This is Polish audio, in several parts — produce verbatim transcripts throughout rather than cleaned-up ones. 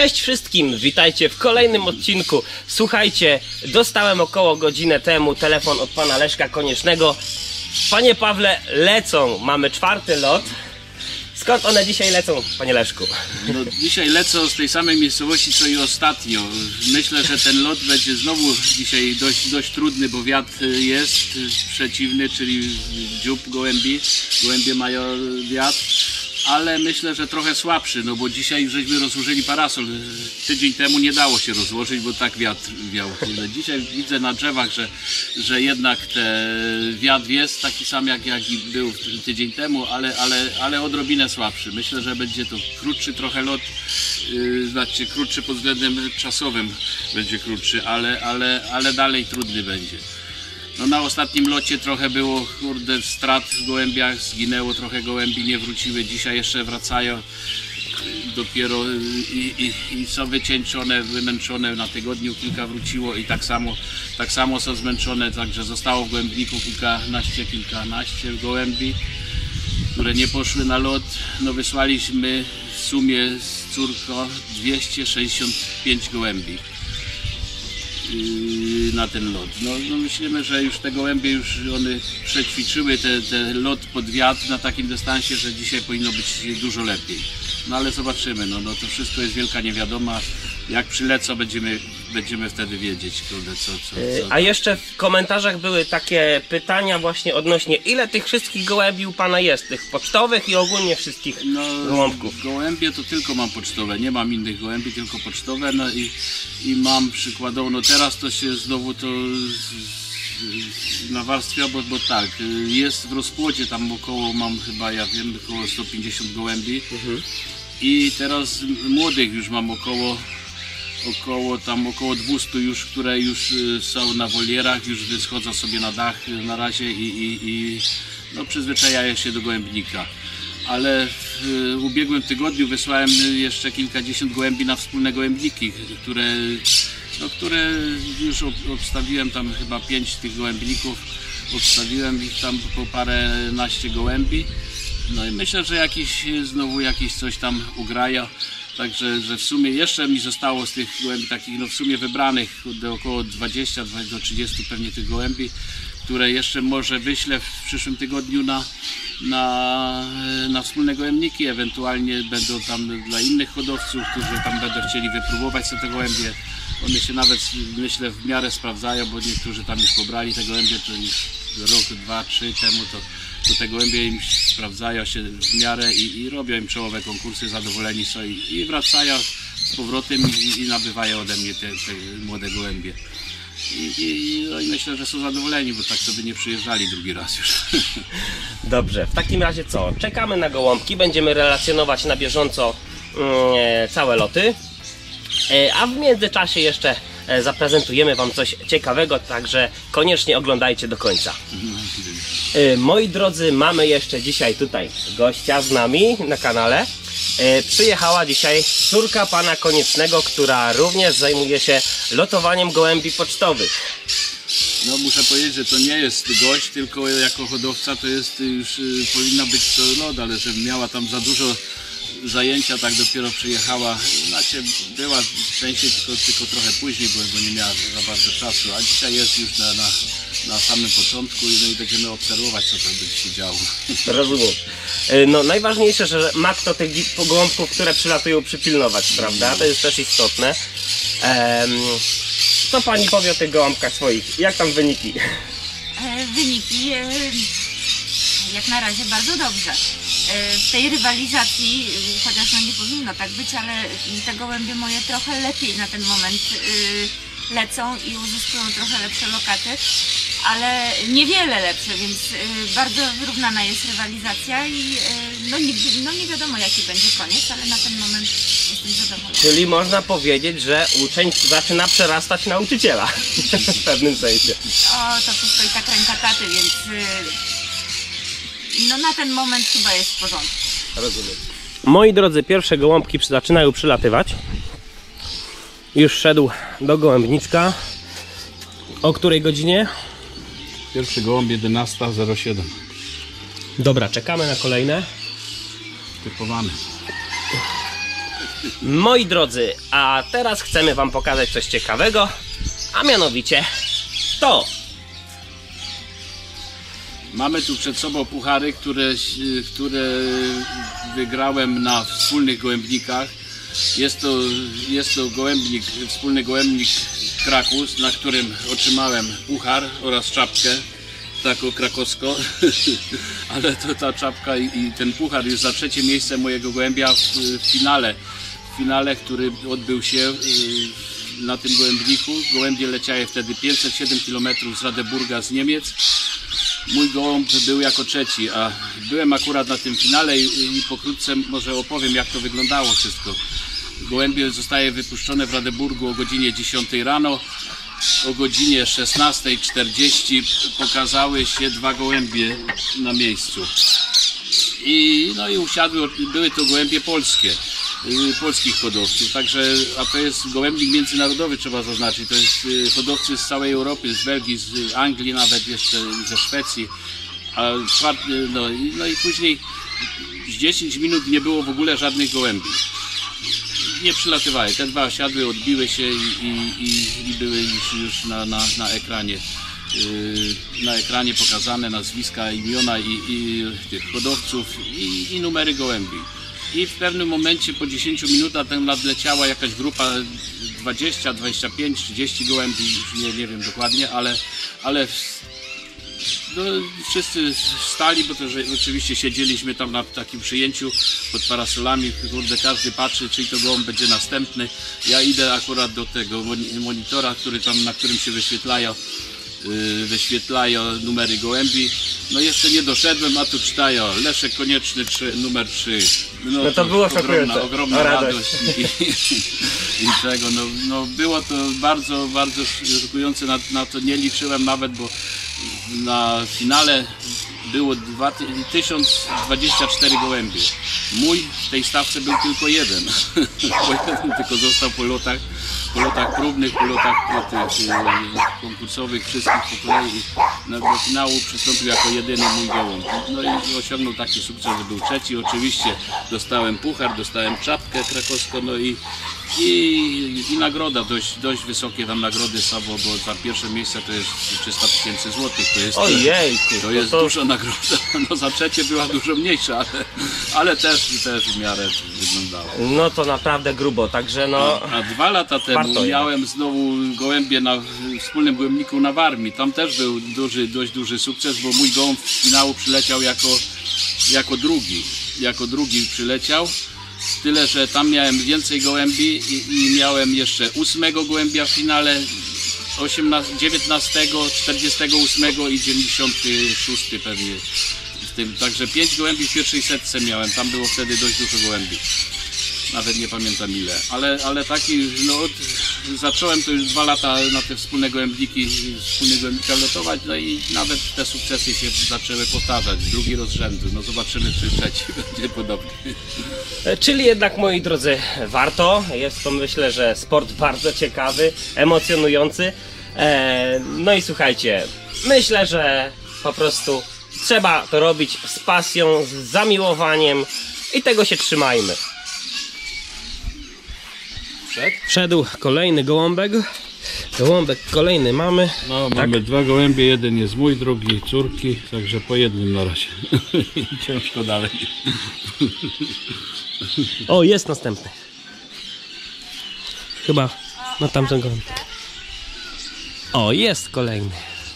Cześć wszystkim, witajcie w kolejnym odcinku. Słuchajcie, dostałem około godzinę temu telefon od pana Leszka Koniecznego. Panie Pawle, lecą, mamy czwarty lot. Skąd one dzisiaj lecą, panie Leszku? No, dzisiaj lecą z tej samej miejscowości co i ostatnio. Myślę, że ten lot będzie znowu dzisiaj dość, dość trudny, bo wiatr jest przeciwny, czyli dziób gołębi. Gołębie mają wiatr, ale myślę, że trochę słabszy, no bo dzisiaj żeśmy rozłożyli parasol. Tydzień temu nie dało się rozłożyć, bo tak wiatr wiał. Dzisiaj widzę na drzewach, że, że jednak ten wiatr jest taki sam jak, jak i był tydzień temu, ale, ale, ale odrobinę słabszy. Myślę, że będzie to krótszy trochę lot, yy, znaczy krótszy pod względem czasowym będzie krótszy, ale, ale, ale dalej trudny będzie. No na ostatnim locie trochę było, kurde, strat w gołębiach, zginęło trochę gołębi, nie wróciły, dzisiaj jeszcze wracają dopiero i, i, i są wycieńczone, wymęczone, na tygodniu kilka wróciło i tak samo, tak samo są zmęczone, także zostało w gołębniku kilkanaście, kilkanaście gołębi, które nie poszły na lot. No wysłaliśmy w sumie z córką dwieście sześćdziesiąt pięć gołębi na ten lot. No, no myślimy, że już te gołębie już one przećwiczyły te, te lot pod wiatr na takim dystansie, że dzisiaj powinno być dużo lepiej. No ale zobaczymy, no, no to wszystko jest wielka niewiadoma. Jak przylecą, będziemy, będziemy wtedy wiedzieć, kurde, co, co, co. A jeszcze w komentarzach były takie pytania właśnie odnośnie, ile tych wszystkich gołębi u pana jest, tych pocztowych i ogólnie wszystkich no, gołąbków. Gołębie to tylko mam pocztowe, nie mam innych gołębi, tylko pocztowe, no i, i mam przykładowo, no teraz to się znowu to nawarstwia, bo, bo tak, jest w rozpłodzie tam około, mam chyba, ja wiem, około sto pięćdziesiąt gołębi. Mhm. I teraz młodych już mam około około tam około dwieście już, które już są na wolierach, już wyschodzą sobie na dach na razie i, i, i no, przyzwyczajają się do gołębnika. Ale w ubiegłym tygodniu wysłałem jeszcze kilkadziesiąt gołębi na wspólne gołębniki, które, no, które już obstawiłem tam chyba pięć tych gołębników, obstawiłem ich tam po paręnaście gołębi. No i myślę, że jakiś znowu jakieś coś tam ugrają. Także, że w sumie jeszcze mi zostało z tych gołębi takich, no w sumie wybranych do około dwudziestu do trzydziestu pewnie tych gołębi, które jeszcze może wyślę w przyszłym tygodniu na, na, na wspólne gołębniki, ewentualnie będą tam dla innych hodowców, którzy tam będą chcieli wypróbować sobie te gołębie. One się nawet, myślę, w miarę sprawdzają, bo niektórzy tam już pobrali te gołębie, to już rok, dwa, trzy temu to to te gołębie im sprawdzają się w miarę i, i robią im czołowe konkursy, zadowoleni są i, i wracają z powrotem i, i nabywają ode mnie te, te młode gołębie. I, i, no i myślę, że są zadowoleni, bo tak to by nie przyjeżdżali drugi raz już. Dobrze, w takim razie co? Czekamy na gołąbki, będziemy relacjonować na bieżąco mm, całe loty, e, a w międzyczasie jeszcze e, zaprezentujemy wam coś ciekawego, także koniecznie oglądajcie do końca. E, moi drodzy, mamy jeszcze dzisiaj tutaj gościa z nami na kanale. E, przyjechała dzisiaj córka pana Koniecznego, która również zajmuje się lotowaniem gołębi pocztowych. No muszę powiedzieć, że to nie jest gość, tylko jako hodowca to jest już y, powinna być to lot, ale że miała tam za dużo zajęcia, tak dopiero przyjechała, znaczy była częściej tylko, tylko trochę później, bo, bo nie miała za bardzo czasu, a dzisiaj jest już na, na, na samym początku i, no i będziemy obserwować, co tam będzie się działo. Rozumiem. No najważniejsze, że ma kto tych gołąbków, które przylatują, przypilnować, prawda? To jest też istotne. Ehm, co pani powie o tych gołąbkach swoich? Jak tam wyniki? E, wyniki e, jak na razie bardzo dobrze. E, w tej rywalizacji, e, chociaż no nie powinno tak być, ale te gołębie moje trochę lepiej na ten moment e, lecą i uzyskują trochę lepsze lokaty, ale niewiele lepsze, więc y, bardzo wyrównana jest rywalizacja i y, no, nie, no nie wiadomo jaki będzie koniec, ale na ten moment jestem zadowolona. Czyli można powiedzieć, że uczeń zaczyna przerastać nauczyciela w pewnym sensie. O, to wszystko i tak ręka taty, więc y, no na ten moment chyba jest w porządku. Rozumiem. Moi drodzy, pierwsze gołąbki zaczynają przylatywać. Już szedł do gołębniczka. O której godzinie? Pierwszy gołąb jedenasta zero siedem. Dobra, czekamy na kolejne. Typowany. Moi drodzy, a teraz chcemy wam pokazać coś ciekawego, a mianowicie to. Mamy tu przed sobą puchary, które, które wygrałem na wspólnych gołębnikach. Jest to, jest to gołębnik, wspólny gołębnik Krakus, na którym otrzymałem puchar oraz czapkę taką krakowską, ale to ta czapka i, i ten puchar już za trzecie miejsce mojego gołębia w, w finale, w finale, który odbył się na tym gołębniku. Gołębie leciały wtedy pięćset siedem kilometrów z Radeburga z Niemiec. Mój gołąb był jako trzeci, a byłem akurat na tym finale i, i pokrótce może opowiem, jak to wyglądało wszystko. Gołębie zostaje wypuszczone w Radeburgu o godzinie dziesiątej rano. O godzinie szesnastej czterdzieści pokazały się dwa gołębie na miejscu. I, no i usiadły, były to gołębie polskie, polskich hodowców, także, a to jest gołębnik międzynarodowy, trzeba zaznaczyć, to jest hodowcy z całej Europy, z Belgii, z Anglii, nawet jeszcze ze Szwecji, a czwarty, no, no i później z dziesięć minut nie było w ogóle żadnych gołębi. Nie przylatywały, te dwa siadły, odbiły się i, i, i były już, już na, na, na ekranie. Na ekranie pokazane nazwiska, imiona i, i tych hodowców i, i numery gołębi. I w pewnym momencie po dziesięciu minutach tam nadleciała jakaś grupa dwadzieścia, dwadzieścia pięć, trzydzieści gołębi, już nie, nie wiem dokładnie, ale, ale no, wszyscy stali, bo to że oczywiście siedzieliśmy tam na takim przyjęciu pod parasolami, kurde, każdy patrzy, czyj to gołąb będzie następny. Ja idę akurat do tego monitora, który tam, na którym się wyświetlają wyświetlają numery gołębi. No jeszcze nie doszedłem, a tu czytają Leszek Konieczny trzy, numer trzy. No, no to było ogromna, ogromna radość, radość. I, i, i tego, no, no było to bardzo, bardzo szokujące, na, na to nie liczyłem nawet, bo na finale było tysiąc dwadzieścia cztery gołębie. Mój w tej stawce był tylko jeden, bo jeden tylko został po lotach, po lotach próbnych, po lotach tych, konkursowych, wszystkich po kolei. Do finału przystąpił jako jedyny mój gołąb. No i osiągnął taki sukces, że był trzeci. Oczywiście dostałem puchar, dostałem czapkę krakowską, no i I, i nagroda, dość, dość wysokie tam nagrody są, bo, bo za pierwsze miejsce to jest trzysta tysięcy złotych, to jest, Ojejku, to jest no to... duża nagroda, no za trzecie była dużo mniejsza, ale, ale też, też w miarę wyglądało. No to naprawdę grubo, także no... A, a dwa lata temu miałem znowu gołębie na wspólnym gołębniku na Warmii, tam też był duży, dość duży sukces, bo mój gołąb w finału przyleciał jako, jako drugi, jako drugi przyleciał. Tyle, że tam miałem więcej gołębi i, i miałem jeszcze ósmego gołębia w finale, osiemnastego, dziewiętnastego, czterdziestego ósmego i dziewięćdziesiątego szóstego pewnie w tym. Także pięć gołębi w pierwszej setce miałem, tam było wtedy dość dużo gołębi. Nawet nie pamiętam ile, ale, ale taki, no od, zacząłem to już dwa lata na te wspólne gołębniki, wspólne gołębnika lotować, no i nawet te sukcesy się zaczęły powtarzać, drugi raz z rzędu, no zobaczymy, czy trzeci będzie podobny. Czyli jednak, moi drodzy, warto, jest to, myślę, że sport bardzo ciekawy, emocjonujący, eee, no i słuchajcie, myślę, że po prostu trzeba to robić z pasją, z zamiłowaniem i tego się trzymajmy. Wszedł kolejny gołąbek. Gołąbek kolejny mamy. No, tak? mamy dwa gołębie, jeden jest mój, drugi córki, także po jednym na razie. Ciężko dalej. O, jest następny. Chyba na tamten gołąbek. O, jest kolejny.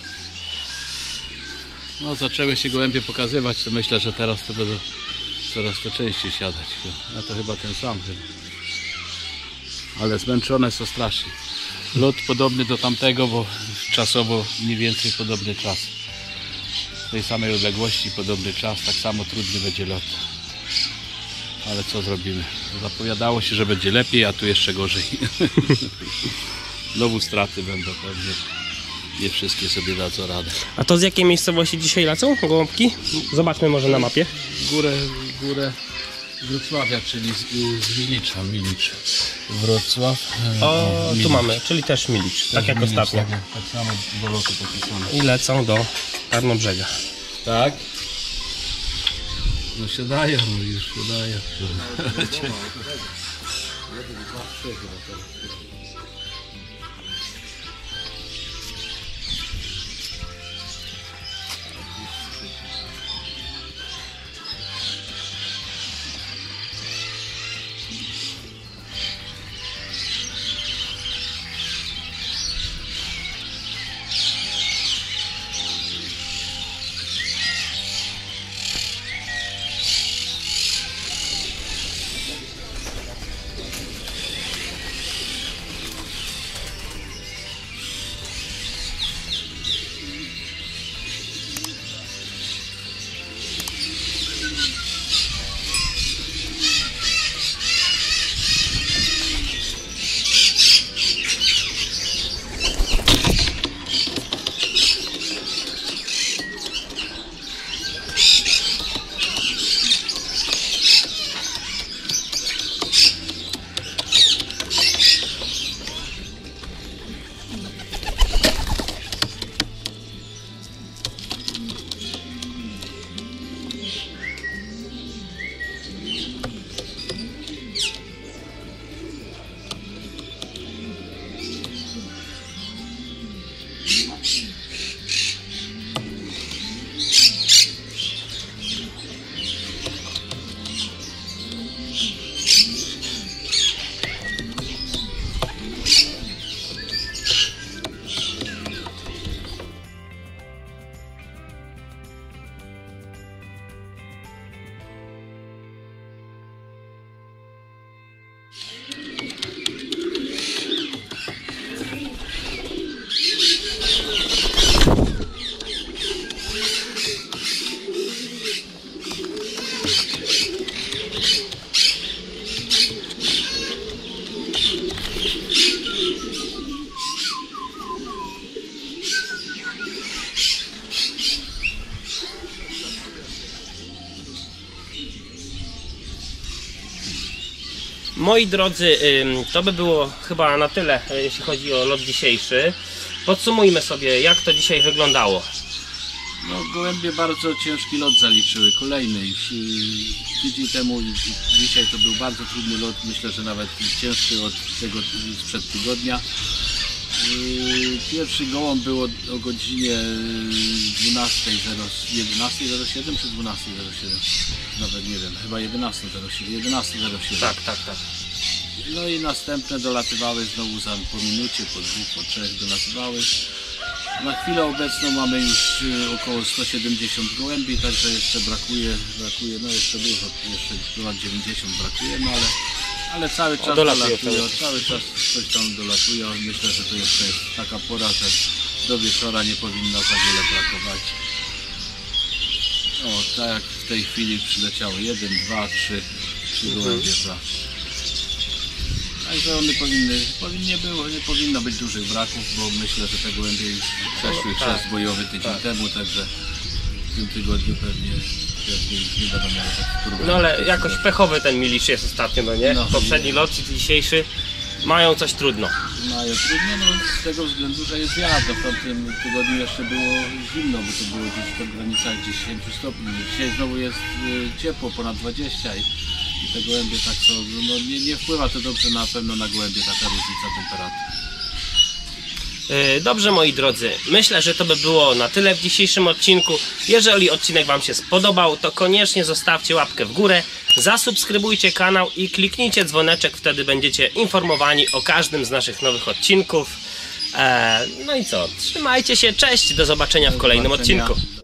No, zaczęły się gołębie pokazywać, to myślę, że teraz to będą coraz to częściej siadać. A to chyba ten sam chyba. Ale zmęczone są strasznie. Lot podobny do tamtego, bo czasowo mniej więcej podobny czas. W tej samej odległości podobny czas, tak samo trudny będzie lot. Ale co zrobimy? Zapowiadało się, że będzie lepiej, a tu jeszcze gorzej. Znowu straty będą pewnie. Nie wszystkie sobie dadzą radę. A to z jakiej miejscowości dzisiaj lecą gołąbki? Zobaczmy może na mapie. Górę, górę Wrocławia, czyli z, z Milicza, Milicz. Wrocław. O, Milicz. tu mamy, czyli też Milicz, tak Też jak Milicz, ostatnio. Tak, tak samo do lotu popisane. I lecą do Tarnobrzega. Tak? No się dają, no już się dają. Moi drodzy, to by było chyba na tyle, jeśli chodzi o lot dzisiejszy. Podsumujmy sobie, jak to dzisiaj wyglądało. No, gołębie bardzo ciężki lot zaliczyły, kolejny. Tydzień temu i dzisiaj to był bardzo trudny lot, myślę, że nawet cięższy od tego sprzed tygodnia. Pierwszy gołąb był o, o godzinie jedenastej zero siedem czy dwunastej zero siedem? Nawet nie wiem, chyba jedenastej zero siedem. Tak, tak, tak. No i następne dolatywały znowu za, po minucie, po dwóch, po trzech dolatywały. Na chwilę obecną mamy już około sto siedemdziesiąt gołębi, także jeszcze brakuje, brakuje no jeszcze dużo, jeszcze ponad dziewięćdziesiąt brakuje, no ale, ale cały czas dolatują, cały czas coś tam dolatują. Myślę, że to jeszcze jest taka pora, że do wieczora nie powinno za wiele brakować. O, tak jak w tej chwili przyleciały jeden, dwa, trzy, trzy gołębie za. Także one powinny, powinnie było, nie powinno być dużych braków, bo myślę, że te gołębie już przeszły no, tak, przez bojowy tydzień tak. temu, także w tym tygodniu pewnie, pewnie już nie będą miały takich problemów. No ale jakoś pechowy ten Milisz jest ostatnio, no nie? No. Poprzedni lot i dzisiejszy mają coś trudno. Mają trudno, no z tego względu, że jest wiatr. W tamtym tygodniu jeszcze było zimno, bo to było gdzieś w granicach dziesięć stopni. Dzisiaj znowu jest y, ciepło, ponad dwadzieścia i, i te gołębie tak są, no nie, nie wpływa to dobrze na pewno na gołębie taka różnica temperatury. Dobrze, moi drodzy, myślę, że to by było na tyle w dzisiejszym odcinku. Jeżeli odcinek Wam się spodobał, to koniecznie zostawcie łapkę w górę, zasubskrybujcie kanał i kliknijcie dzwoneczek, wtedy będziecie informowani o każdym z naszych nowych odcinków. Eee, no i co, trzymajcie się, cześć, do zobaczenia w kolejnym odcinku.